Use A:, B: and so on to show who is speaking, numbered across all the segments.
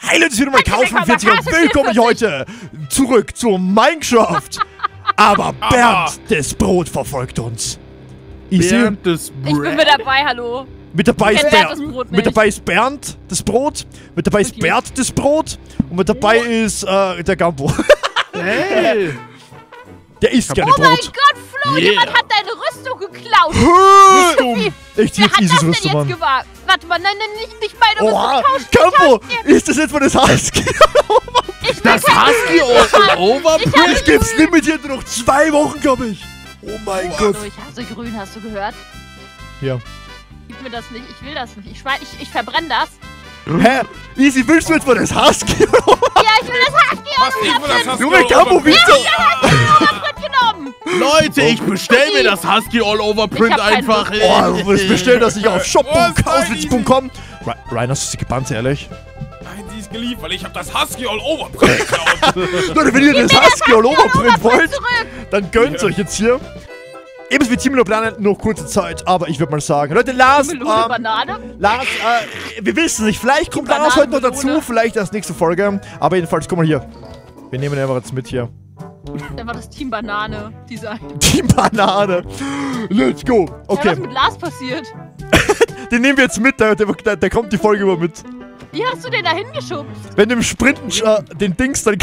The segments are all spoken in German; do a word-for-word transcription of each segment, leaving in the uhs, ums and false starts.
A: Hey Leute, ich bin mein Chaos fünfundvierzig und willkommen heute zurück zu Minecraft. Aber Bernd, das Brot verfolgt uns. Ich
B: Bernd, das
C: Ich bin mit dabei, hallo.
A: Mit dabei, ist
C: Bernd,
A: Bernd,
C: das Brot
A: mit
C: nicht.
A: dabei ist Bernd, das Brot. Mit dabei ist
C: Wirklich?
A: Bert, das Brot. Und mit dabei ist äh, der Gambo.
B: Hey!
A: Der isst gerne
C: Oh mein
A: Brot.
C: Gott, Flo,
B: Yeah.
C: jemand hat deine Rüstung geklaut.
A: Rüstung! Ich zieh
C: Wer
A: jetzt
C: hat
A: Isis
C: das denn
A: Rüstung
C: jetzt
A: an.
C: gewagt? Warte mal, nein, nein, nicht, nicht meine
A: Oha,
C: Rüstung. Tausch,
A: Gambo! Ist das jetzt mal das Husky?
C: ich will
B: Das
C: keine
B: Husky
C: Rüstung
B: All
C: haben.
B: Over?
C: Ich habe
A: Ich geb's limitiert nur noch zwei Wochen, glaube ich. Oh mein Gott.
C: Hallo, ich hasse grün, hast du gehört?
A: Ja.
C: Gib mir das nicht, ich will das nicht. Ich, schwei- ich, ich verbrenne das.
A: Hä? Easy, willst du jetzt mal das Husky?
C: Ja, ich will das Husky
D: Was, ich will das Husky
A: Junge, Gambo, wie so?
C: genommen.
B: Leute, ich bestell mir das Husky All Over
C: Ich
B: Print
C: hab keinen
B: einfach.
C: Lust.
A: Oh, du willst bestellen, dass ich auf shop
D: Oh,
A: punkt
D: ist voll
A: chaoswitz punkt com. Ryan, hast du sie gebannt, ehrlich?
D: Nein, sie ist geliebt, weil ich habe das Husky All Over Print geklaut.
A: Leute, wenn ihr das Husky All Over Print wollt,
C: Zurück.
A: dann gönnt euch jetzt hier. Ebenso wie Team Planet noch kurze Zeit, aber ich würde mal sagen, Leute, Lars,
C: Melone,
A: ähm,
C: Banane.
A: Lars, äh, wir wissen nicht, vielleicht kommt
C: Die
A: Lars heute noch dazu,
C: Bananenmelone.
A: vielleicht als nächste Folge, aber jedenfalls, guck mal hier. Wir nehmen ihn einfach jetzt mit hier.
C: Da war das Team Banane Design.
A: Die Banane. Let's go.
C: Ja,
A: Okay,
C: was mit Lars passiert?
A: den nehmen wir jetzt mit, der, der, der kommt die Folge über mit.
C: Wie hast du den da hingeschubst?
A: Wenn du im Sprinten äh, den Dings dann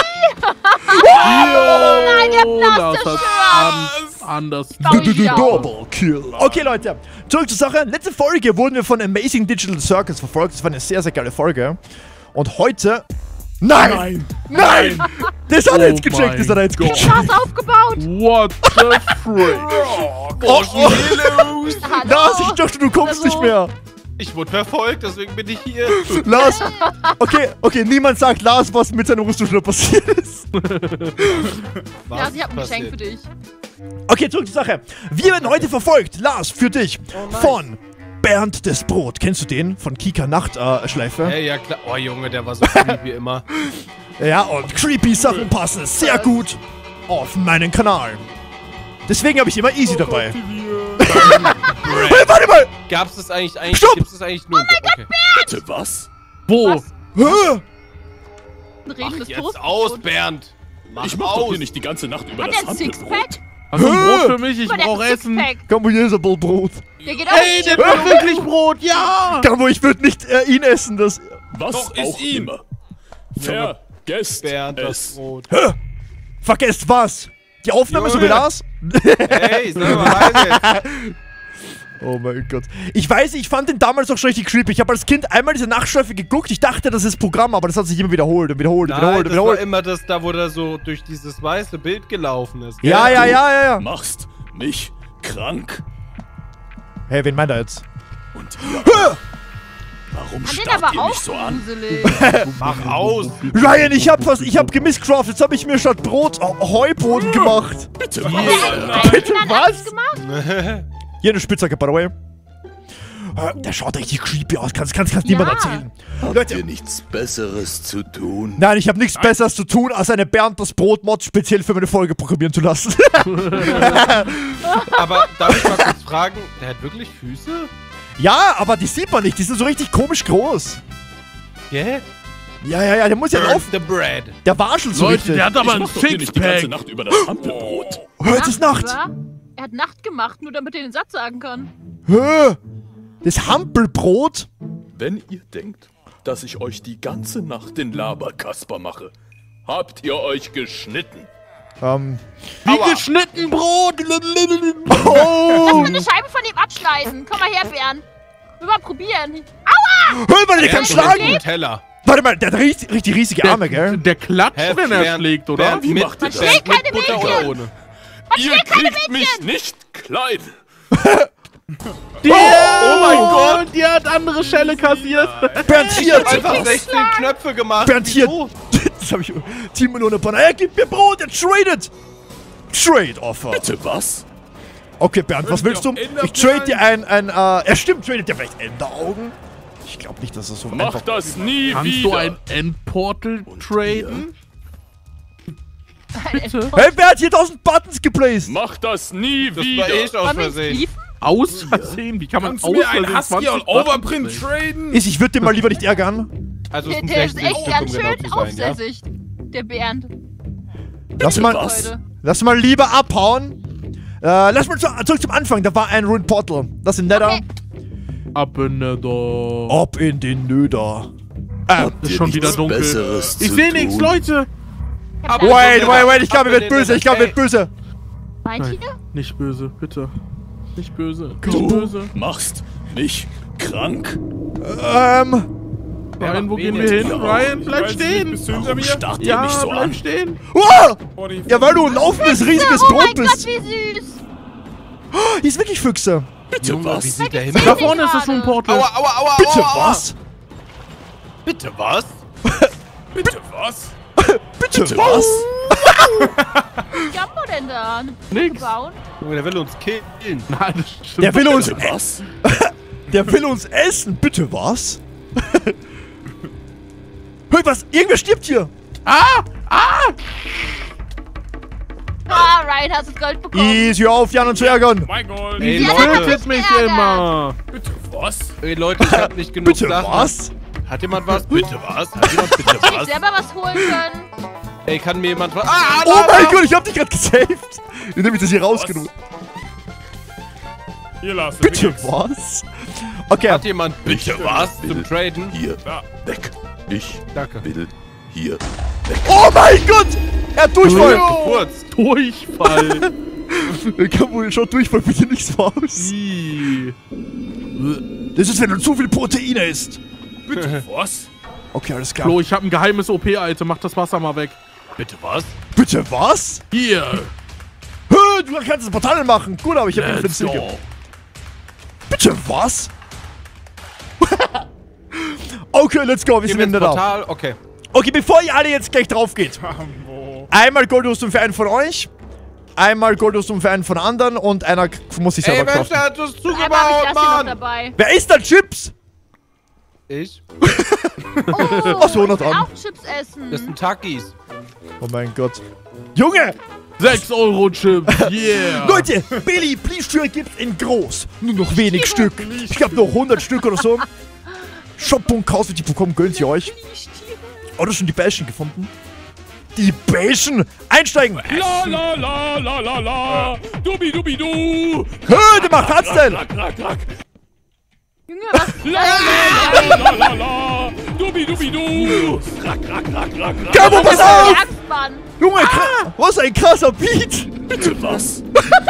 C: Nein, ihr habt Lars
B: Lars hat
C: zerstört.
B: an, anders.
C: Bau ich ja.
A: Double Kill. Okay, Leute, zurück zur Sache. Letzte Folge wurden wir von Amazing Digital Circus verfolgt. Das war eine sehr, sehr geile Folge. Und heute... Nein! Nein! Nein. Das hat er
B: Oh
A: jetzt gecheckt, das hat er jetzt
B: mein
A: gecheckt.
C: Lars aufgebaut.
B: What the frick?
D: Oh,
A: Oh,
D: Gott,
A: oh.
D: los.
C: Hallo.
A: Lars, ich dachte, du kommst
C: Hallo.
A: nicht mehr.
D: Ich wurde verfolgt, deswegen bin ich hier.
A: Lars, okay, okay, niemand sagt Lars, was mit seiner Rüstung schon passiert ist.
D: Was
C: Ja, sie hat ein
D: passiert?
C: Geschenk für dich.
A: Okay, zurück zur Sache. Wir werden heute verfolgt, Lars, für dich,
D: Oh nein.
A: von Bernd das Brot. Kennst du den? Von Kika Nachtschleife?
D: Hey, ja klar. Oh Junge, der war so creepy immer.
A: Ja, und creepy Sachen passen sehr gut auf meinen Kanal. Deswegen habe ich immer Easy dabei. Hey, warte mal!
D: Gab's das eigentlich eigentlich?
A: Stopp!
D: Gibt's das eigentlich nur? Oh mein okay.
E: Bitte was?
B: Wo?
C: Was?
A: Hä?
C: Ein
D: Mach
C: redendes
D: jetzt
C: Toast.
D: aus, Bernd. Mach
E: Ich mach doch
D: aus.
E: hier nicht die ganze Nacht über
C: Hat
E: das
C: er ein
E: Hampelbrot.
C: Sixpack?
B: Hast du ein
A: Hä?
B: Brot für mich? Ich
C: Guck mal, der
B: brauch
C: hat ein
B: Essen.
C: Sixpack.
A: Gambo, hier ist ein Brot.
C: Der geht auch
B: Hey,
C: nicht.
B: der will wirklich Brot, ja!
A: Gambo, ich würde nicht äh, ihn essen, das...
E: Was
D: Doch, ist
E: auch
D: ihm.
E: immer. Vergesst
D: Bernd, das
E: es.
D: Brot.
A: Hä? Vergesst was? Die Aufnahme so wie
D: Junge.
A: Lars?
D: Hey, sag mal leise jetzt.
A: Oh mein Gott. Ich weiß, ich fand den damals auch schon richtig creepy. Ich habe als Kind einmal diese Nachtschleife geguckt. Ich dachte, das ist Programm, aber das hat sich immer wiederholt und wiederholt und
D: Nein,
A: wiederholt und
D: das war
A: wiederholt.
D: immer das da, wo der so durch dieses weiße Bild gelaufen ist.
A: Ja, ja, ja, ja, ja.
E: Machst mich krank.
A: Hey, wen meint er jetzt?
E: Und ihr. Warum
C: Fand den
E: starrt
C: aber
E: ihr
C: auch
E: mich so an?
C: gruselig.
D: Mach aus.
A: Ryan, ich hab was, ich hab gemisscraftet. Jetzt habe ich mir statt Brot äh, Heuboden gemacht.
E: Bitte
C: Hat
E: was?
C: der eigentlich
A: Bitte
C: Kindern
A: was?
C: Angst gemacht?
A: Hier eine Spitzhacke, by the way. Äh, Der schaut richtig creepy aus. Kannst, kannst, kannst
C: Ja.
A: niemand erzählen.
E: Habt
A: Leute.
E: ihr nichts Besseres zu tun?
A: Nein, ich habe nichts Besseres zu tun, als eine Bernd das Brot-Mod speziell für meine Folge programmieren zu lassen.
D: Aber darf ich mal kurz fragen, der hat wirklich Füße?
A: Ja, aber die sieht man nicht. Die sind so richtig komisch groß.
D: Yeah?
A: Ja, ja, ja, der muss ja
D: Burn
A: auf.
D: the bread.
A: Der warschelt so
B: Leute,
A: richtig.
B: der hat aber
E: Ich
B: ein
E: mach doch hier nicht die ganze
B: Sixpack.
E: Nacht über das Hampelbrot.
A: Hä, es ist Nacht.
C: wa? Er hat Nacht gemacht, nur damit er den Satz sagen kann.
A: Hä? Das Hampelbrot?
E: Wenn ihr denkt, dass ich euch die ganze Nacht den Laberkasper mache, habt ihr euch geschnitten.
A: Ähm.
B: Wie
D: Aua.
B: geschnitten Brot.
A: Oh!
C: Eine Scheibe von ihm abschneiden. Komm mal her, Bernd. Wir mal probieren.
A: Hör mal, der kann
D: Bernd
A: schlagen!
D: bringt Teller.
A: Warte mal, der hat richtig, richtig riesige
B: Der,
A: Arme, gell?
B: der klatscht,
D: Hä,
B: wenn er
D: Bernd,
B: schlägt, oder?
D: Bernd,
E: Wie
D: mit,
E: macht ihr das?
D: Bernd,
C: keine
D: mit Butter
C: Mädchen.
D: oder ohne?
E: Ihr kriegt mich nicht klein.
B: Der, oh mein Gott, die hat andere Schelle kassiert.
A: Bernd hier!
D: Einfach sechzehn Knöpfe gemacht.
A: Bernd hier!
D: Wieso?
A: Das hab ich. Team Melone Banane. Er gibt mir Brot, er tradet! Trade Offer.
E: Bitte was?
A: Okay, Bernd, was willst du? Ich trade dir ein, ein, äh, er stimmt, tradet dir vielleicht Enderaugen? Ich glaube nicht, dass das so
E: Mach
A: einfach
E: das nie
B: Kannst
E: wieder.
B: du ein Endportal traden? Bitte?
A: Hey, wer hat hier tausend Buttons geplaced?
E: Mach das nie
D: Das
E: wieder.
D: war eh aus
C: Wollen wir ihn
D: Versehen.
C: liefen?
B: Aus Versehen? Wie kann man
D: Kannst
B: aus
D: du mir einen
B: Versehen
D: Husky
B: zwanzig
D: All Over
B: Waffen
D: Print
B: nehmen?
D: traden?
A: Ist, ich würde den mal lieber nicht ärgern.
F: Also es
C: Der,
F: sind
C: der ist
F: sechzig
C: echt
F: Stück,
C: ganz
F: um genau
C: schön
F: zu sein, ja?
C: aufsässig. Der Bernd.
A: Lass mal,
E: Was?
A: lass mal lieber abhauen. Äh, lass mal zu, zurück zum Anfang. Da war ein Ruined Portal. Das in Nether.
C: Okay.
B: Ab in der...
A: Ab in den Nöder. Äh,
B: Ist schon wieder
E: Nichts
B: dunkel.
E: Besseres
B: Ich
E: zu
B: sehe nichts,
E: tun?
B: Leute.
F: Ab-
A: wait, wait, wait. Ich glaube,
F: Ab
A: er
F: in
A: wird
F: den
A: böse. Ich glaube, er wird
F: Ey.
A: böse.
C: Meint
B: Nein,
C: ihr?
B: nicht böse, bitte. Nicht böse. Nicht
E: Du
B: böse.
E: machst mich krank.
A: Ähm,
B: Ryan, wo
F: macht
B: gehen
F: wen
B: wir
F: jetzt?
B: hin? Ryan,
D: Ich
B: bleib
D: weiß nicht,
B: stehen.
D: Bist du hinter
E: Warum
D: mir?
E: starrt ihr
B: Ja,
E: mich so
B: bleib
E: an?
B: stehen.
A: wow!
D: Oh, die-
A: Ja, weil du ein laufendes, riesiges
C: Oh
A: Brot
C: mein Gott,
A: bist.
C: wie süß.
A: Hier ist wirklich Füchse.
E: Bitte
F: Junge,
E: was?
F: wie sieht der hin?
B: Da vorne ist das schon ein Portal.
F: Aua, aua, aua,
A: Bitte
F: aua, aua.
A: was?
F: Bitte was?
D: Bitte was?
A: Bitte
E: Bitte
A: was?
C: Wie kann man denn da?
B: Nix.
C: Bauen?
F: Junge, der will uns killen.
B: Nein, das stimmt.
A: Der will uns,
E: Bitte was?
A: der will uns essen. Bitte was? Hör was? Irgendwer stirbt hier.
B: Ah! Ah!
C: Ah, Ryan hast das Gold bekommen.
A: Easy auf, Jan und zu ärgern.
D: Mein Gott.
F: Ey,
B: Die
C: Ja,
F: Leute,
B: tötet mich
C: geärgert.
B: immer.
D: Bitte was?
F: ey, Leute, ich hab nicht genug
A: Bitte
F: Sachen.
A: was?
F: Hat jemand was? Bitte was? Hat jemand bitte
C: Hätte ich
F: was?
C: selber was holen können.
F: Ey, kann mir jemand was? Ah,
A: Oh
F: da,
A: mein
F: da.
A: Gott, ich hab dich gerade gesaved. Indem ich das hier rausgenommen.
D: Hier, Lars.
A: Bitte was? Okay.
F: Hat jemand bitte was zum Traden?
E: Hier,
D: Ja.
E: weg. Ich
F: Danke.
E: will hier.
A: Oh mein Gott! Er hat Durchfall!
F: Kurz.
B: Durchfall.
A: Kann wohl schon Durchfall bitte nicht so aus.
B: Ih.
A: Das ist, wenn du zu viel Proteine isst.
D: Bitte was?
A: Okay, alles klar.
B: Flo, ich habe ein geheimes O P-Item. Mach das Wasser mal weg.
F: Bitte was?
A: Bitte was?
B: Hier.
A: Hö, du kannst das Portal machen. Gut, aber ich hab den
B: Let's
A: Flint
B: go.
A: Bitte was? Okay, let's go. Wir
F: Gehen
A: sind
F: wir
A: in
F: ins
A: der da.
F: Portal? Okay.
A: Okay, bevor ihr alle jetzt gleich drauf geht.
D: Wo?
A: Einmal Goldrüstung für einen von euch. Einmal Goldrüstung für einen von anderen. Und einer k- muss sich
F: Ey,
A: selber
F: Mensch,
A: craften.
F: der hat das
C: Einmal habe ich
F: zugebaut,
C: das hier noch
F: Mann!
C: dabei.
A: Wer ist da Chips?
F: Ich?
C: Oh,
A: Ach so, noch
C: ich will
A: dran.
C: auch Chips essen.
F: Das sind Takis.
A: Oh mein Gott. Junge!
B: sechs Euro Chips. Yeah.
A: Leute, Billy Plüschtüre gibt's in groß. Nur noch wenig Stück. Ich glaube nur hundert Stück oder so. shop punkt chaos punkt com gönnt ihr euch. Oh, du hast schon die Bäschen gefunden? Die Bäschen! Einsteigen!
D: La la la la la la. Dubi dubi du.
A: Hö, der macht Hardstyle!
D: Rack, rack, rack.
C: Junge, was?
D: La la la la la. Dubi dubi du. Rack, rack, rack, rack, rack.
A: Gabo, pass auf!
C: Axt, Mann.
A: Junge, kra- was ein krasser Beat!
E: Bitte was?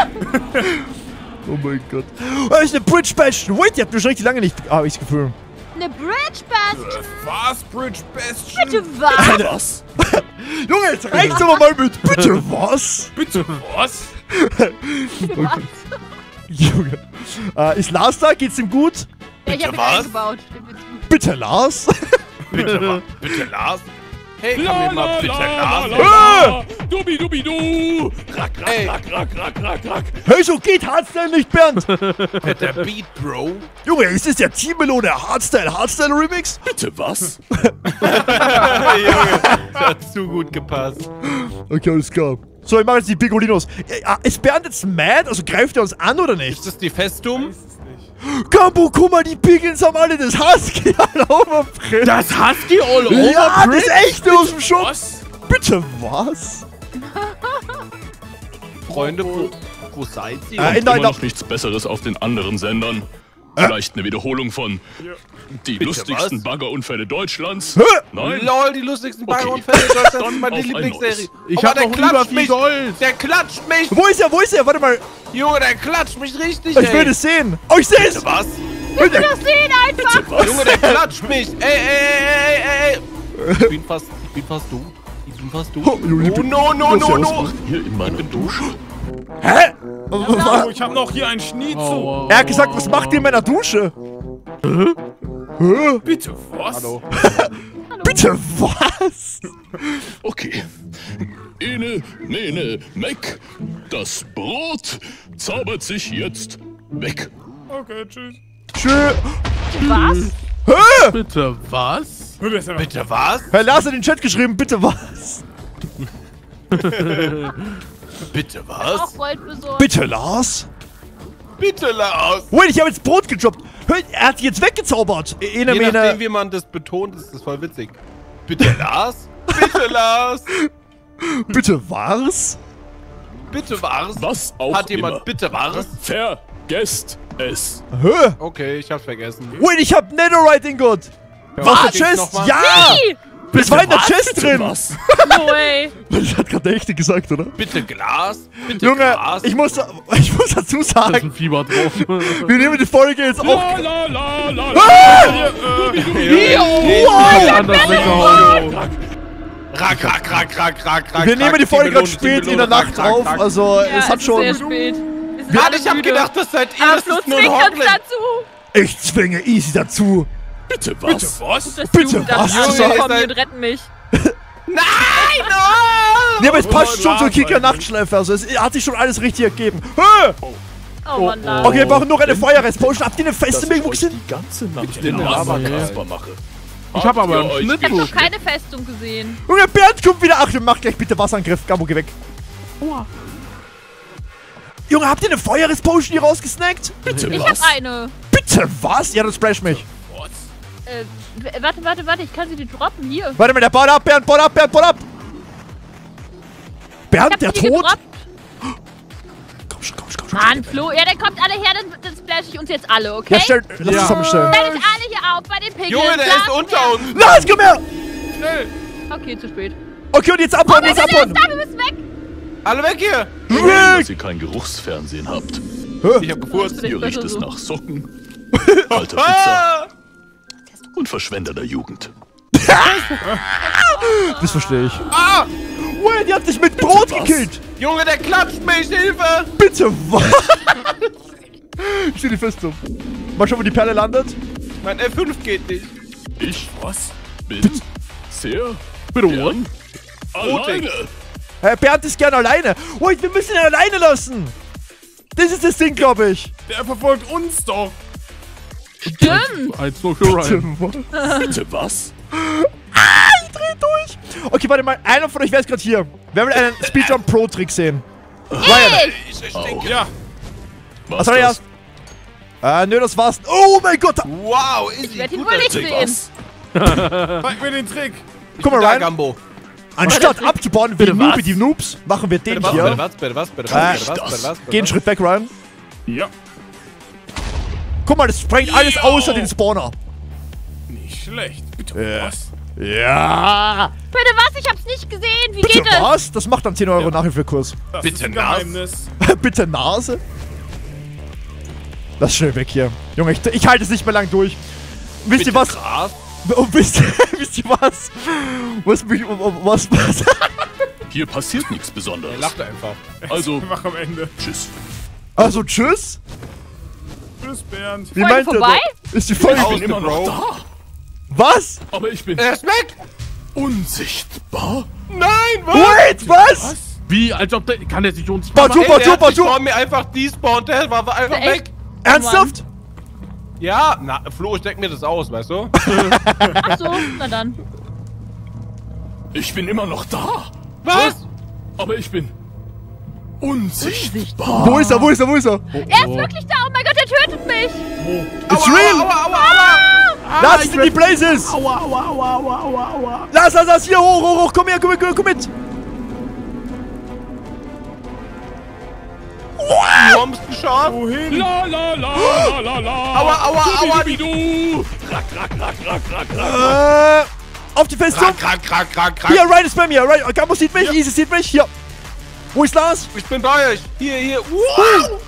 A: Oh mein Gott. Das ist eine Bridge Bastion. Wait, die habt ihr schon richtig lange nicht. Ah, hab ich's Gefühl.
C: Eine Bridge Bastion.
D: Was, Bridge Bastion?
C: Bitte was?
E: Was?
A: Junge, jetzt reicht's aber mal mit. Bitte was?
D: Bitte was?
A: Junge. Äh, ist Lars da? Geht's ihm gut?
C: Ja, ich hab ihn
F: was?
C: eingebaut. Dem geht's gut.
A: Bitte Lars?
F: Bitte, wa- bitte Lars. Hey, kann
D: La
F: mir
D: la
F: mal bitte
D: la la
F: Lars.
D: la. Dubi dubi du. Rack, rack,
F: Ey.
D: rack, rack, rack, rack, rack.
A: Hey, so geht Hardstyle nicht, Bernd!
F: Mit der Beat, Bro.
A: Junge, ist das der Team-Melone Hardstyle Hardstyle Remix?
E: Bitte was?
F: Junge, das hat zu gut gepasst.
A: Okay, alles klar. So, ich mache jetzt die Picolinos. Ja, ist Bernd jetzt mad? Also greift er uns an oder nicht?
F: Ist das die Festung?
A: Kambo, guck mal, die Pickens haben alle das Husky all overprint.
B: Das Husky all over.
A: Ja, das echte aus dem Shop.
D: Was?
A: Bitte was?
F: Freunde, wo, wo seid ihr?
A: Äh, in
E: Immer
A: deiner...
E: noch nichts Besseres auf den anderen Sendern. Vielleicht eine Wiederholung von die lustigsten
F: was?
E: Baggerunfälle Deutschlands.
A: Hä?
E: Nein?
F: Lol, die lustigsten
E: Okay.
F: Baggerunfälle Deutschlands
E: Dann
F: sind meine
E: auf ein
F: Lieblingsserie.
B: Ich
F: Oh,
B: hab
F: der
B: noch über
F: klatscht
B: viel
F: mich.
B: Gold.
F: Der klatscht mich.
A: Wo ist er? Wo ist er? Warte mal.
F: Junge, der klatscht mich richtig,
A: Ich will
F: ey.
A: das sehen. Oh, ich sehe es.
F: Was?
C: Ich will das sehen einfach.
F: Junge, der klatscht mich. Ey, ey, ey, ey, ey. Ich bin fast, ich bin fast du. Ich bin fast du.
A: Oh, Junge, ich
F: Oh,
A: bin-
F: no, no, no, no.
E: Hier in meiner Dusche.
A: Hä?
D: Oh, ich hab noch hier einen Schnitzel.
B: Aua.
A: Er hat gesagt, was macht ihr in meiner Dusche?
D: Bitte was?
A: Bitte was?
E: Okay. Ene, mene, meck. Das Brot zaubert sich jetzt weg.
D: Okay, tschüss.
A: Schön.
C: Was?
B: Bitte was?
F: Bitte was?
A: Herr Lars hat in den Chat geschrieben, bitte was?
F: Bitte
C: Auch
F: was?
C: Gold besorgt.
A: Bitte Lars?
F: Bitte, Lars.
A: Wait, ich habe jetzt Brot gedroppt. Hör, er hat die jetzt weggezaubert. Ene,
F: Je nachdem,
A: mene.
F: wie man das betont, ist das voll witzig. Bitte, Lars. Bitte, Lars.
A: Bitte was?
F: Bitte, war's.
E: Was auch
F: Hat jemand
E: immer.
F: bitte, war's?
E: Vergesst es.
A: Hä?
F: Okay, ich hab's vergessen.
A: Wait, ich hab Netherite Ingot. Was?
F: Was?
A: Der Chest?
F: Nochmal?
A: Ja!
C: Wie?
A: Das war in der Chest
E: Bitte
A: drin.
E: was?
C: No way.
A: Das hat gerade der Echte gesagt, oder?
F: Bitte Glas. Bitte
A: Junge,
F: Glas.
A: ich muss, ich muss dazu
B: Da ist
A: sagen,
B: ein Fieber drauf.
A: wir nehmen die Folge jetzt auf.
D: La la la la la.
A: Ah!
F: Wow.
B: Anders weggehauen.
F: Rack, rack, rack, rack, rack, rack.
A: Wir nehmen die Folge gerade spät in der Nacht auf,
F: Also
A: also
C: Ja,
A: es hat
C: ist
A: schon...
C: sehr spät. Wir sind
F: Mann,
C: alle
F: ich hab
C: müde.
F: gedacht, das seid ihr.
C: Aber
F: Das
C: Flo
F: ist nur ein
C: zwingt uns
F: Hoglin.
C: dazu.
A: Ich zwinge Easy dazu.
E: Bitte was?
F: Was?
C: Das
A: Bitte,
C: Jugendamt
A: was?
C: ankommen
F: Junge,
C: kommen
F: ihr
C: und retten mich.
F: Nein! Oh!
A: Nee, aber es passt
B: Oh,
A: schon zu
B: Lars,
A: Kicker
B: Alter.
A: Nachtschleife, also es hat sich schon alles richtig ergeben. Hä?
C: Oh Mann, Lars.
A: Okay, wir brauchen noch eine Feuerrest-Potion. Habt ihr eine feste
E: Dass ich
A: irgendwo
E: euch
A: gesehen?
E: die ganze Nacht
F: bin
E: den
F: eine
E: Lava-Kasper mache.
B: Ich hab aber
E: ihr
B: einen
E: euch
C: Ich hab
B: Schnittbuch.
C: noch keine Festung gesehen.
A: Junge, Bernd kommt wieder. Ach, mach gleich bitte Wasserangriff. Gabo, geh weg. Junge, habt ihr eine Feuerrest-Potion hier rausgesnackt?
E: Bitte
C: Ich hab
E: was?
C: eine.
A: Bitte, was? Ja, das splash mich.
C: Äh, w- warte, warte, warte, ich kann sie dir droppen. Hier.
A: Warte mal, der baut ab, Bernd, baut ab, Bernd, baut ab.
C: Ich
A: Bernd,
C: hab
A: der
C: sie
A: tot?
C: gedroppt.
A: Komm schon, komm schon, komm schon.
C: Mann, Flo. Ja, dann kommt alle her, dann, dann splash ich uns jetzt alle, okay?
A: Ja, stell, lass uns
B: Ja.
A: zusammenstellen.
C: Stellt euch alle hier auf bei den Piglins.
F: Junge, der
C: Lars,
F: ist unter
C: her.
F: uns.
A: Lars, komm her.
C: Okay, zu spät.
A: Okay, und jetzt
C: Oh,
A: abhauen,
C: wir
A: jetzt
C: sind
A: abhauen.
C: jetzt da, wir müssen weg.
F: Alle weg hier.
E: Dass
A: Weg.
E: ihr kein Geruchsfernsehen habt.
F: Ich hab gefurzt.
E: Ihr riecht
C: besser
E: es
C: so.
E: nach Socken, alter Pizza
F: Ah!
E: und verschwendeter Jugend.
A: Das verstehe ich.
F: Ah!
A: Wait, ihr habt dich mit Brot
E: was?
A: gekillt.
F: Junge, der klatscht mich. Hilfe.
A: Bitte, was? Ich steh die Festung. Mal schauen, wo die Perle landet.
F: Mein F fünf geht nicht.
E: Ich was? Bin sehr
B: Bitte,
E: gern alleine.
A: Herr Bernd ist gern alleine. Wait, wir müssen ihn alleine lassen. Das ist das Ding, glaube ich.
B: Der verfolgt uns doch.
C: Stimmt.
B: Eins nur für Ryan.
E: Bitte was?
A: Ich dreh durch. Okay, warte mal. Einer von euch wäre jetzt gerade hier. Wer will einen Speedrun Pro-Trick sehen? Ryan.
F: Ich, ich
E: Au.
F: denke,
B: Ja.
E: Was
A: Was soll ich erst? Äh, nö, das war's. Oh mein Gott.
F: wow,
C: Ich
F: easy.
C: werde ihn
F: Guter
C: wohl nicht
F: Trick.
C: sehen.
B: Zeig mir den Trick.
A: Guck mal,
F: Da,
A: Ryan.
F: Gambo.
A: Anstatt abzubauen wie
B: Bitte
A: Noob,
B: was?
A: die Noobs, machen wir den
F: Bitte was, bitte
A: hier.
F: was, bitte was, bitte
A: Äh,
F: was, bitte was, bitte was, bitte
A: Geh einen
F: was.
A: Schritt weg, Ryan.
B: Ja.
A: Guck mal, das sprengt alles außer den Spawner.
B: Nicht schlecht. Bitte
A: Ja.
B: was?
A: Ja.
C: Bitte was? Ich hab's nicht gesehen. Wie
A: Bitte
C: geht es?
A: was? Das macht dann zehn Euro Nachhilfekurs.
B: Das
F: Bitte
B: ist ein
F: nass.
B: Geheimnis.
A: Bitte Nase. Lass schnell weg hier. Junge, ich, ich halte es nicht mehr lang durch. Wisst ihr was?
F: Gras.
A: Und wisst, wisst ihr was? Was mich. Was. Was.
E: Hier passiert nichts
F: Er
E: Besonderes.
F: lacht einfach.
E: Also,
B: Mach am Ende.
E: tschüss.
A: Also, tschüss?
B: Tschüss, Bernd.
A: Wie
C: Folge
A: meint ihr
C: vorbei?
A: das? Ist die Folge.
E: Ich
F: Aus,
E: bin immer
F: Bro.
E: noch da.
A: Was?
E: Aber ich bin
F: Er ist weg.
E: unsichtbar.
F: Nein, was?
A: Wait, was?
B: Wie? Als ob der. Kann der sich uns.
A: Batu,
F: Ey,
A: Batu,
F: der hat sich
A: Batu.
F: vor mir einfach despawnt. Der war war einfach
C: Echt?
F: weg.
A: Ernsthaft?
F: Ja, na, Flo, ich denk mir das aus, weißt du?
C: Achso, na dann.
E: Ich bin immer noch da.
F: Was?
E: Aber ich bin unsichtbar.
A: Wo ist er? Wo ist er? Wo ist er?
C: Er ist wirklich da. Oh mein Gott, er tötet mich.
A: It's
F: Aua,
A: real!
F: aua, aua, aua.
A: Lass es in die Blazes!
B: Aua, aua, aua, aua, aua, aua.
A: Lass, lass, lass! Hier, hoch, hoch, hoch! Komm her, komm her, komm her, komm mit!
F: Du hast es geschafft.
B: Wohin?
D: La la la la la la.
F: Aua, aua, aua.
D: Dubi du. Rack, rack, rack, rack, rack, rack.
A: Äh, auf die Festung!
F: Krack, krack, krack, krack, krack.
A: Hier, Ryan ist bei mir! Ryan, Gabo sieht mich, Easy sieht mich! Hier! Wo ist Lars?
F: Ich bin bei euch. Hier, hier. Wow.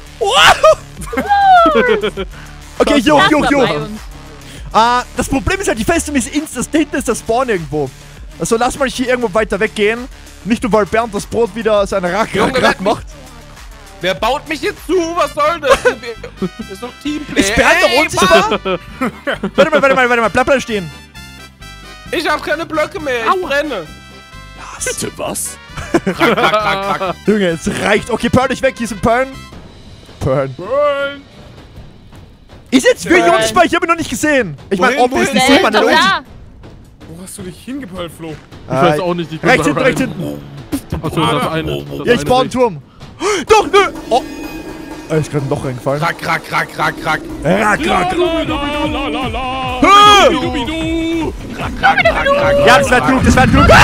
A: Okay, hier hoch, hier hoch, hier
C: Lass mal bei
A: hoch!
C: uns.
A: Ah, das Problem ist halt, die Festung ist ins, das, da hinten ist der Spawn irgendwo. Also lass mal hier irgendwo weiter weggehen. Nicht nur, weil Bernd das Brot wieder seine Rack,
F: Junge,
A: Rack, Rack
F: werd mich-
A: macht.
F: Wer baut mich jetzt zu? Was soll das? Das ist doch Teamplay.
A: Ist Bernd
F: Ey,
A: noch unsichtbar? Warte mal, warte mal, warte mal, bleib mal stehen.
F: Ich hab keine Blöcke mehr. Ich brenne.
E: Bitte was?
F: Krack, krack, krack, krack.
A: Junge, es reicht. Okay, Pearl dich weg, hier sind Perlen. Perlen.
B: Burn.
A: Ist jetzt wirklich
C: Perlen.
A: unsichtbar, ich hab ihn noch nicht gesehen. Ich meine,
F: Wohin,
A: obviously
F: wohin?
A: sieht
C: Der
A: man
C: ist
A: den
C: doch
A: Ulti.
C: da.
B: Wo hast du dich hingepölt, Flo? Ich weiß auch nicht. Ich bin
A: Rechts
B: bei
A: hinten, rechts
B: Ryan.
A: hinten.
B: Achso, das eine. Das
A: Ja, ich
B: eine
A: baue einen
B: sehe
A: Turm. Doch, nö. Oh. Oh, ist gerade ein Loch reingefallen.
F: Krack, krack, krack, krack, krack.
A: Rack, rack.
D: La, la, la, la, la.
A: Ah!
D: Dubidu.
A: Ja, das wäre klug, das wäre klug.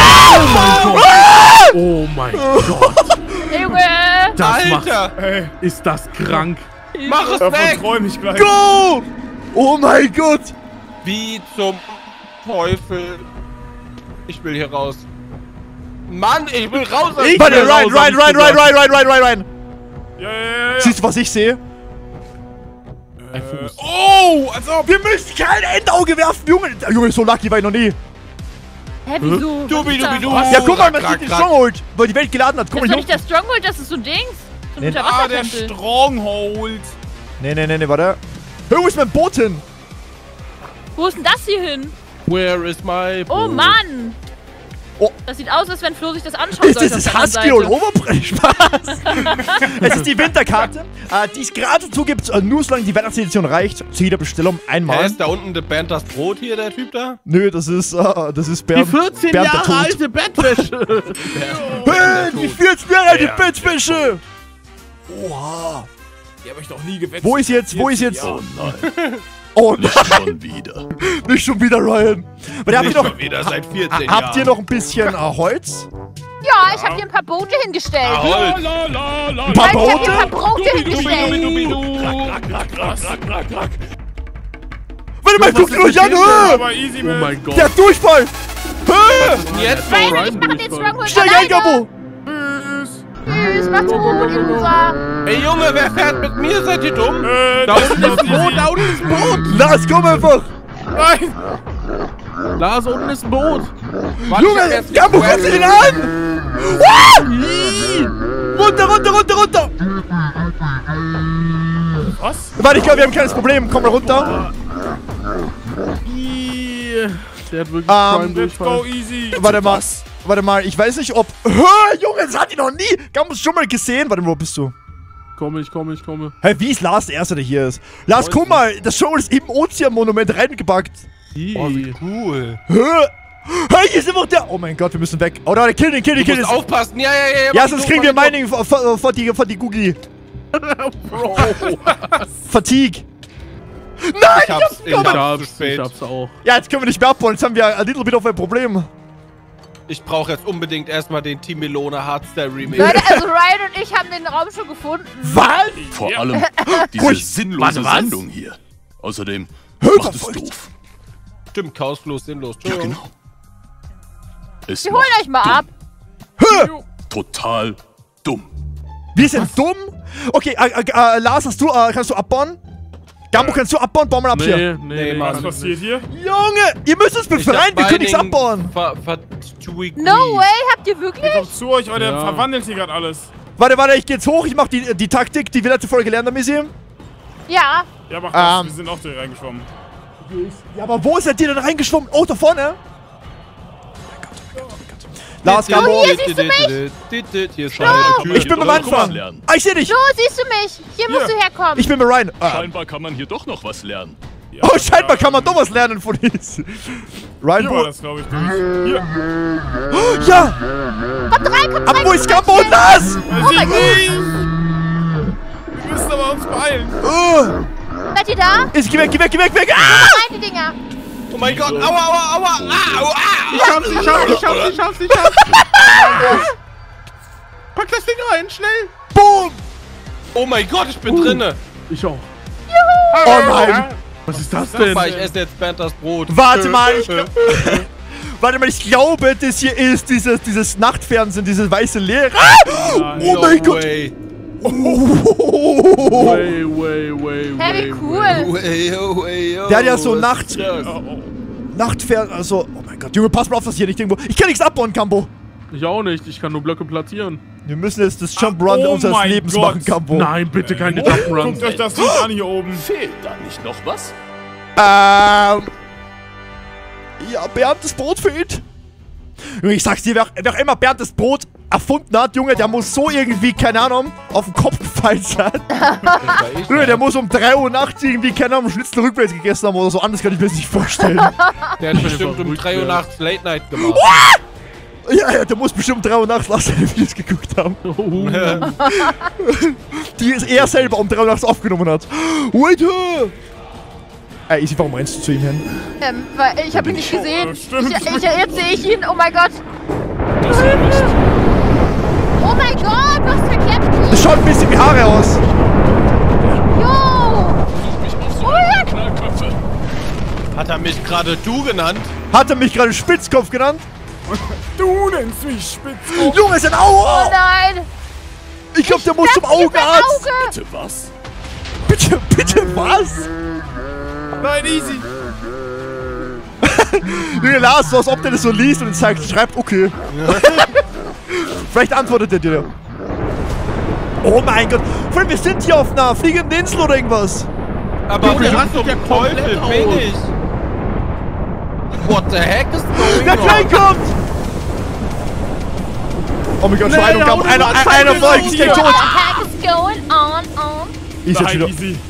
B: Oh mein Gott.
C: Hey, Junge!
B: Das
F: Alter.
B: macht, ist das krank.
F: Mach es
G: Davon
F: weg.
G: träum ich gleich.
A: Go! Oh mein Gott!
F: Wie zum Teufel. Ich will hier raus. Mann, ich will raus. aus
A: Warte,
F: hier
A: rein,
F: raus,
A: rein,
F: hab
A: rein,
F: ich
A: rein,
F: gesagt.
A: rein, rein, rein, rein, rein.
G: Ja, ja, ja, ja.
A: Siehst du, was ich sehe?
B: Ein Fuß.
G: Oh, als ob.
A: Wir müssen kein Endauge werfen, Junge. Junge, so lucky war ich noch nie.
C: Hä, wieso?
F: Dubi, dubi, du.
A: Ja, guck mal, man
F: krack,
A: sieht den
F: krack.
A: Stronghold, weil die Welt geladen hat. Guck
C: Das
A: mal
C: ist doch
A: hier.
C: nicht der Stronghold, das ist so ein Dings. So ein
A: Nee.
G: Ah, der
C: Unterwassertempel.
G: Stronghold.
A: Nee, nee, nee, nee, warte. Hör, wo ist mein Boot hin?
C: Wo ist denn das hier hin?
F: Where is my boat?
C: Oh Mann!
A: Oh.
C: Das sieht aus, als wenn Flo sich das anschauen
A: Ist
C: sollte.
A: das
C: auf der
A: Husky
C: anderen
A: und
C: Seite.
A: Oberbrett? Spaß. Es ist die Winterkarte, äh, die es gerade dazu gibt, äh, nur solange die Weihnachtsedition reicht. Zu jeder Bestellung
F: Wer
A: einmal.
F: ist da unten der Bernd das Brot hier, der Typ da?
A: Nö, das ist, äh, das ist
B: Die
A: Bernd.
B: vierzehn
A: Bernd der
B: Jahre
A: Tod.
B: alte Bettwäsche.
A: Hey, die vierzehn Jahre alte Bettwäsche! Oha.
G: Die hab ich noch nie gewettet.
A: Wo ist jetzt, wo ist jetzt?
E: Oh nein,
A: Oh nein,
E: schon wieder.
A: nicht schon wieder Ryan. Warte, habt ihr noch,
F: wieder seit vierzehn
A: habt ihr noch ein bisschen äh, Holz?
C: Ja, ich hab dir ein paar Boote hingestellt.
F: Ahoi.
D: La, la, la,
A: Ein paar
C: Nein, ich hab dir ein paar
A: Brote?
C: Brote hingestellt.
A: Warte mal, guckt ihn euch an! Hä?
G: Aber easy,
B: Oh
G: man.
B: mein Gott.
A: Der hat Durchfall! Hä?
F: Jetzt
C: Ryan, ich
B: Ryan
C: mach den
B: Durchfall.
C: Stronghold
A: Steig ein,
C: alleine.
A: Gabo!
C: Tschüss, macht's gut, Illusa.
F: Ey Junge, wer fährt mit mir? Seid ihr dumm?
G: Äh,
B: Da
G: das
B: unten
G: ist
B: ist ein Boot, da unten ist ein Boot.
A: Lars, komm einfach!
G: Nein.
B: Lars, unten ist ein Boot.
F: Warte, ich hab
A: Junge,
F: jetzt
A: Gabo,
F: den
A: guck dir den an! Ah! Ih! Runter, runter, runter, runter!
G: Was?
A: Warte, ich glaube, wir haben ein kleines Problem. Komm mal runter.
B: Ih, Der hat wirklich
A: Ähm,
B: Prime
G: Let's go
B: Durchfall.
G: easy.
A: Warte mal. Warte mal, ich weiß nicht, ob... Hä, Junge, das hat die noch nie! Gabo, schon mal gesehen. Warte mal, wo bist du?
B: Komme ich, komme ich, komme.
A: Hä, wie ist Lars der Erste, der hier ist? Lars, guck mal, das Show ist im Ozean-Monument reingepackt.
B: Ih.
F: Oh, wie cool.
A: Hä? Hey, hier ist immer der... Oh mein Gott, wir müssen weg. Oh, da, kill den, kill den,
F: Du
A: kill
F: musst
A: den.
F: aufpassen. Ja, ja, ja. ja
A: Ja,
F: mach
A: sonst
F: du,
A: kriegen wir
F: mach du.
A: Mining von, von, von, die, von die Gugi.
B: Bro.
A: Fatigue. Nein,
F: Ich hab's, ich
B: Ich
F: hab's zu
B: hab's, ich
F: spät.
B: hab's auch.
A: Ja, jetzt können wir nicht mehr abbauen. Jetzt haben wir ein little bit auf ein Problem.
F: Ich brauche jetzt unbedingt erstmal den Team Melone Hardstyle Remix.
C: Leute, also Ryan und ich haben den Raum schon gefunden.
A: Was?
E: Vor allem diese
A: Ui,
E: sinnlose
A: warte, was?
E: Sendung hier. Außerdem
A: Hä,
E: macht es
A: verfolgt.
E: doof.
F: Stimmt, chaoslos, sinnlos.
E: Ja,
F: Entschuldigung.
E: genau. Es
C: Wir holen
E: macht
C: euch mal
E: dumm.
C: ab.
A: Hä?
E: Total dumm.
A: Wir sind dumm? Okay, äh, äh, äh, Lars, hast du, äh, kannst du abbauen? Gambo, kannst du abbauen? Bau mal ab
B: Nee,
A: hier.
B: nee,
F: Nee,
B: nee.
F: Mann.
G: Was passiert hier?
A: Junge, ihr müsst uns
F: Ich hab
A: befreien. Wir können nichts
F: Mining
A: abbauen.
F: ver- ver- tweaky.
C: No way, habt ihr wirklich?
G: Ich komm zu euch, Leute,
B: Ja.
G: verwandelt hier gerade alles.
A: Warte, warte, ich geh jetzt hoch. Ich mach die, die Taktik, die wir letzte Folge gelernt haben, Missy.
C: Ja.
G: Ja, mach das.
A: Ähm.
G: Wir sind auch da reingeschwommen.
A: Ja, aber wo seid ihr denn reingeschwommen? Oh, da vorne. Lars, Gambo.
C: Oh, hier siehst du
F: mich. Hier ist eine Tür.
A: Ich bin beim
E: Doch noch was
A: Anfang.
E: lernen.
A: Ah, ich seh dich.
C: So, siehst du mich? Hier musst du herkommen.
A: Ich bin bei Ryan. Ah.
E: Scheinbar kann man hier doch noch was lernen.
G: Ja,
A: Oh, scheinbar kann man doch was lernen von uns. Ryan,
G: Hier war
A: wo...
G: das, glaube ich. Hier.
A: Oh, ja!
C: Kommt rein, kommt
A: Aber
C: rein.
A: wo ist
C: kommt
A: Gambo
C: rein,
A: und Lars?
G: Oh mein Gott. Wir müssen aber uns beeilen.
A: Oh,
C: Seid ihr da?
A: ist, geh weg, geh weg, geh weg, geh weg. Ah!
C: Rein, die Dinger.
F: Oh mein Gott, aua, aua, aua, ah, aua,
B: Ich hab's, ich hab's, ich hab's, ich hab's, ich hab's. Pack das Ding rein, schnell.
A: Boom!
F: Oh mein Gott, ich bin drinne.
B: Ich auch.
A: Oh nein!
B: Was ist das denn?
F: Super, ich esse jetzt Bernd das Brot.
A: Warte mal, ich glaub, Warte mal, ich glaube, das hier ist dieses, dieses Nachtfernsehen, diese weiße Leere. Ah! Oh
F: No
A: mein Gott!
F: way.
A: Oh.
B: Way, way, way,
C: Hey,
B: way,
C: wie cool.
F: Way, oh, way, oh.
A: Der hat ja so Nacht...
F: Ja.
A: Nachtfernsehen, also... Oh mein Gott, Junge, pass mal auf, dass hier nicht irgendwo... Ich kann nichts abbauen, Kambo.
B: Ich auch nicht, ich kann nur Blöcke platzieren.
A: Wir müssen jetzt das Jump Run
G: oh
A: unseres
G: mein
A: Lebens
G: Gott.
A: machen, Kambo.
B: Nein, bitte keine
G: Guckt
B: Jump'n'Runs.
G: euch das nicht an hier oben.
E: Fehlt da nicht noch was?
A: Ähm... Ja, Bernd, das Brot fehlt. Junge, ich sag's dir, wer, wer auch immer Bernd das Brot erfunden hat, Junge, der muss so irgendwie, keine Ahnung, auf den Kopf gefallen sein. Junge, der muss um drei Uhr nachts irgendwie, keine Ahnung, Schnitzel rückwärts gegessen haben oder so. Anders kann ich mir das nicht vorstellen.
F: Der hat bestimmt um drei Uhr nachts Late Night gemacht.
A: Ja, ja, der muss bestimmt drei Uhr nachts nach seine Videos geguckt haben.
B: Oh.
A: Die es er selber um drei Uhr nachts aufgenommen hat. Waiter! Ey, Easy, warum rennst du zu ihm hin?
C: Ähm, weil ich habe ihn nicht gesehen. Ich,
G: stimmt.
C: ich, jetzt sehe ich ihn. Oh mein Gott.
D: Das hier ist
C: Oh mein Gott, was verklemmt
A: Das schaut ein bisschen wie Haare aus.
C: Jo.
D: mich auf so
C: Oh mein Gott.
D: Knallköpfe.
F: Hat er mich gerade du genannt?
A: Hat er mich gerade Spitzkopf genannt?
G: Du nennst mich Spitzkopf.
A: Junge, sein
C: Oh
A: Auge!
C: nein.
A: Ich glaube, der muss zum
C: Das ist sein
A: Augenarzt.
C: Auge.
D: Bitte was?
A: Bitte, bitte, was?
G: Nein, easy.
A: Junge, Lars, so als ob der das so liest und sagt, schreibt, okay. Vielleicht antwortet er dir. Oh mein Gott. Vor allem, wir sind hier auf einer fliegenden Insel oder irgendwas.
F: Aber
B: Du
F: der
B: rastet ja komplett
F: Teufel
B: aus.
F: bin ich. What the heck is
A: Der
F: going
A: Klein
F: on?
A: kommt! Oh mein Gott, schon
B: Nee,
A: einer,
B: hau
A: einer,
B: den
A: einer,
B: Mann,
A: einer,
B: zeig
A: einer
B: mir
A: von euch
B: das
A: ist gleich
C: What
A: tot.
C: the heck is going on? on?
A: Ist jetzt
G: Nein,
A: wieder.
G: easy.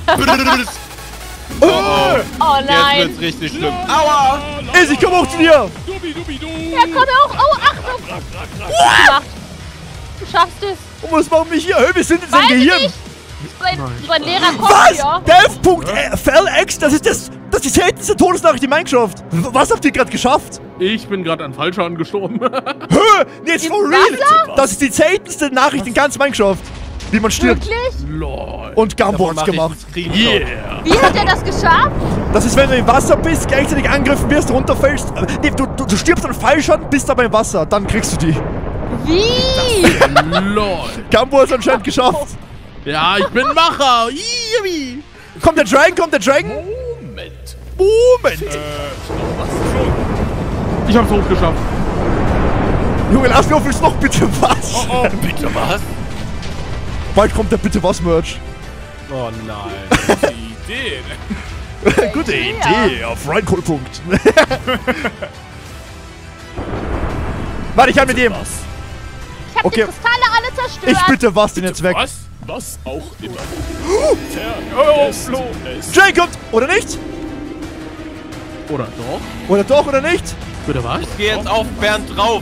A: Oh,
C: Oh
F: Jetzt
C: nein.
F: wird's richtig schlimm. Aua!
A: Easy, komm hoch zu dir!
D: Dubi, dubi, du.
C: Ja, komm auch. Oh, Achtung.
D: Rack, rack, rack.
C: Gut gemacht. Du schaffst es.
A: Und was machen wir hier? Hey, wir sind in seinem
C: Weiß ich
A: Gehirn.
C: nicht. Sein, sein Lehrer kommt
A: Was?
C: hier.
A: Dev.flx, das ist das, das ist die seltenste Todesnachricht in Minecraft. W- Was habt ihr gerade geschafft?
B: Ich bin gerade an Fallschaden gestorben.
A: Hö, nee, jetzt
C: Im
A: for real.
C: Wasser?
A: Das ist die seltenste Nachricht in ganz Minecraft. Wie man stirbt.
C: Wirklich?
B: Lol.
A: Und Gambo
F: Davon
A: hat's
F: mach ich
A: gemacht.
F: einen Screenshot.
B: Yeah.
C: Wie hat er das geschafft?
A: Das ist, wenn du im Wasser bist, gleichzeitig angegriffen wirst, runterfällst. Äh, Nee, du, du, du stirbst an Fallschaden, bist aber im Wasser. Dann kriegst du die.
C: Wie?
B: Lol.
A: Gambo hat's anscheinend geschafft.
B: Ja, ich bin Macher. Yippie.
A: Kommt der Dragon, kommt der Dragon?
E: Moment.
A: Moment.
B: Ich hab's hochgeschafft.
A: Junge, lass mich auf, noch bitte was.
F: Oh, bitte was?
A: Bald kommt der bitte was Merch.
F: Oh nein.
G: Die Idee.
A: Gute
C: Ja.
A: Idee, auf Reinkohlpunkt. Warte, ich hab mit dem.
E: Was?
C: Ich hab
A: Okay.
C: die Kristalle alle zerstört.
A: Ich bitte was den jetzt weg.
G: Was?
E: Was auch immer.
G: Oh,
E: Vergesst
G: Flo.
E: es.
A: Dragon kommt, oder nicht?
B: Oder doch?
A: Oder doch, oder nicht?
B: Oder was?
F: Ich geh jetzt auf Bernd drauf.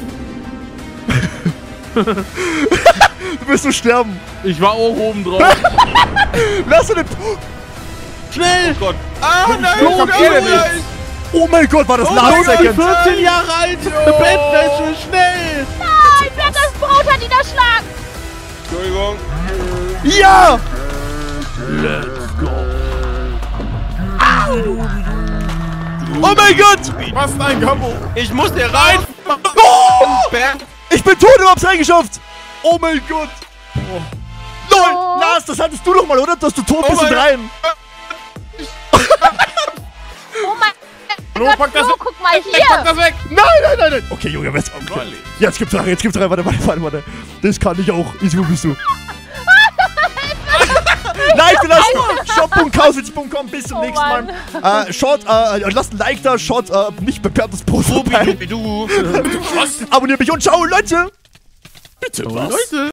A: Du wirst so sterben.
B: Ich war auch oben drauf.
A: Lass den.
B: Schnell!
F: Oh Gott. Ah, nein,
B: Flo,
F: nein,
B: komm hier
F: nein,
B: nicht.
F: nein.
A: Oh mein Gott, war das
F: Oh
A: Last
F: mein Gott,
A: Second.
B: vierzehn Jahre alt! Bettwäsche, schnell!
C: Nein, Bertas Brot hat ihn erschlagen.
F: Entschuldigung.
A: Ja!
B: Let's go!
A: Oh mein Gott!
G: Was ein Gambo.
F: Ich muss hier rein.
A: Oh!
F: Bernd.
A: Ich bin tot und hab's reingeschafft! Oh mein Gott! Oh. Nein!
C: Oh.
A: Lars, das hattest du doch mal, oder? Dass du tot
F: Oh
A: bist und
F: mein-
A: rein.
C: Oh mein
G: Flo,
C: Gott,
G: pack das
C: Flo,
G: weg.
C: guck mal
G: Pack
C: hier.
G: das weg.
A: Nein, nein, nein, nein! Okay, Junge, was? Okay. Jetzt gibt's rein, jetzt gibt's rein. Warte, warte, warte, warte. Das kann ich auch. Easy, wo bist du? Nein, wir lassen shop punkt kauswitz punkt com. Bis zum
C: Oh
A: nächsten Mal.
C: Mann.
A: Äh, schaut, äh, lasst ein Like da, schaut äh, nicht beperrtes Post vorbei.
F: Du.
A: Abonniert mich und ciao, Leute!
E: Bitte was?
B: Leute!